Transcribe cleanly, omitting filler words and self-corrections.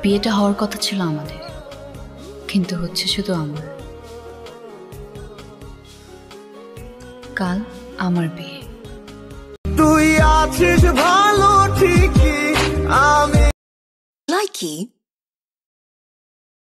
বিয়েটা হওয়ার কথা ছিল আমাদের, কিন্তু হচ্ছে শুধু আমার। কাল আমার বিয়ে। তুই আছিস ভালো ঠিকই, আমি Likey